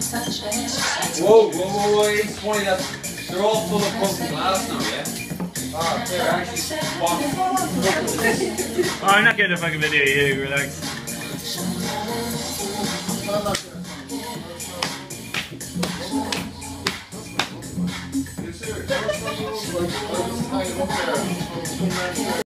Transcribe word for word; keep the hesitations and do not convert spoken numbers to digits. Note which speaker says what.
Speaker 1: Whoa, whoa, whoa, whoa, eight twenty, that's, they're all full of broken glass now, yeah? Ah, they're actually spot.
Speaker 2: Oh, I'm not getting a fucking video, you relax.
Speaker 3: You see,